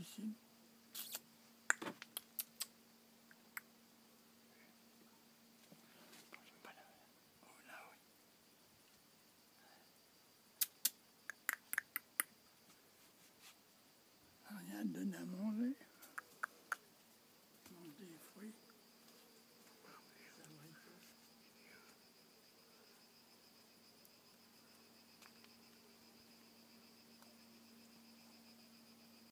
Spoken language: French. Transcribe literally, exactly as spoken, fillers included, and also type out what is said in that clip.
ici. Oh là, oui. Rien de donner à manger. Mange des fruits.